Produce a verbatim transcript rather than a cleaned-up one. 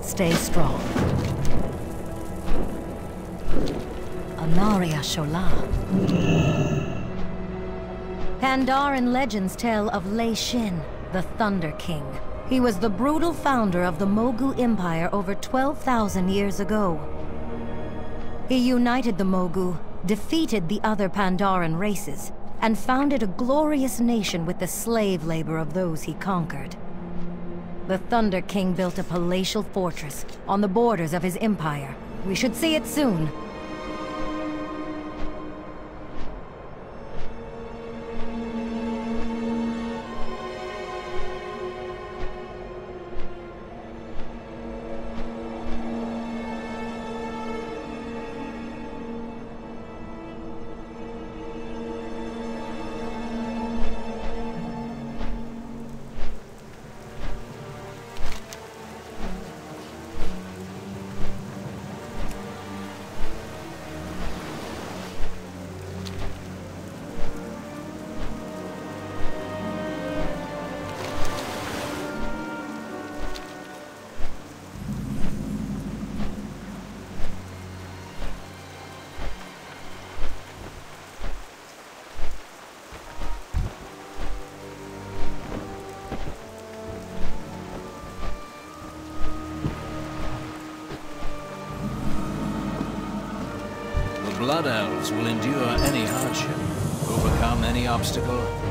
Stay strong. Anaria Shola. Pandaren legends tell of Lei Shin, the Thunder King. He was the brutal founder of the Mogu Empire over twelve thousand years ago. He united the Mogu, defeated the other Pandaren races, and founded a glorious nation with the slave labor of those he conquered. The Thunder King built a palatial fortress on the borders of his empire. We should see it soon. Blood Elves will endure any hardship, overcome any obstacle,